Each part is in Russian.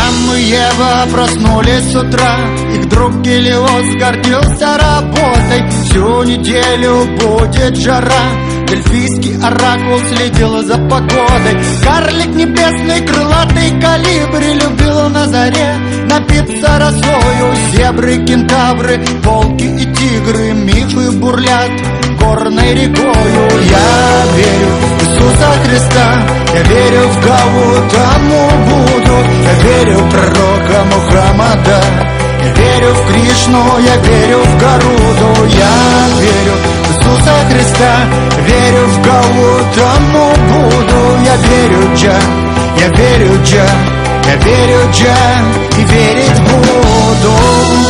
Адам и Ева проснулись с утра. Их друг Гелиос гордился работой. Всю неделю будет жара. Дельфийский оракул следил за погодой. Карлик небесный, крылатый колибри любил на заре напиться росою. Зебры, кентавры, волки и тигры, мифы бурлят горной рекою. Я верю в Иисуса Христа, я верю в Гаутаму Будду, я верю в пророка Мухаммада, я верю в Кришну, я верю в Гаруду. Я верю в Иисуса Христа, верю в Гаутаму Будду, я верю Джа, я верю Джа, я верю Джа и верить буду.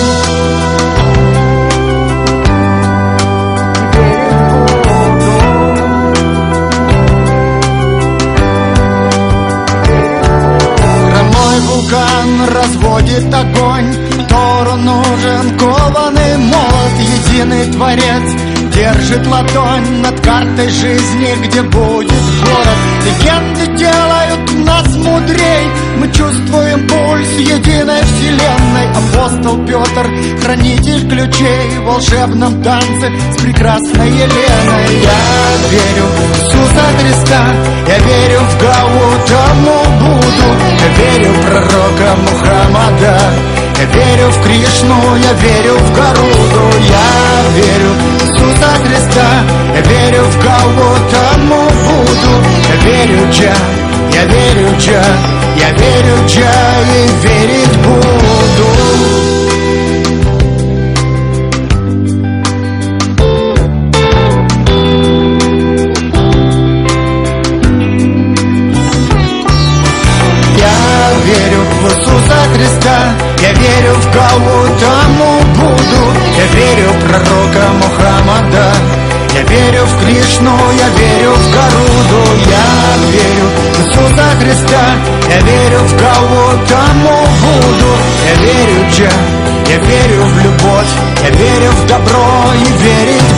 Вулкан разводит огонь, Тору нужен кованый молот. Единый Творец держит ладонь над картой жизни, где будет город. Легенды делают нас мудрей, мы чувствуем пульс единой вселенной. Апостол Петр, хранитель ключей в волшебном танце с прекрасной Еленой. Я верю в Иисуса Христа, я верю в Гаутаму Будду, я верю в пророка Мухаммада, я верю в Кришну, я верю в Гаруду. Я верю в Иисуса Христа, я верю в Гаутаму Будду, я верю Джа, я верю Джа, я верю Джа и верить буду. Верю в Иисуса Христа, я верю в Гаутаму Будду, я верю в пророка Мухаммада, я верю в Кришну, я верю в Гаруду. Я верю в Иисуса Христа, я верю в Гаутаму Будду, я верю Джа, я верю в любовь, я верю в добро и верить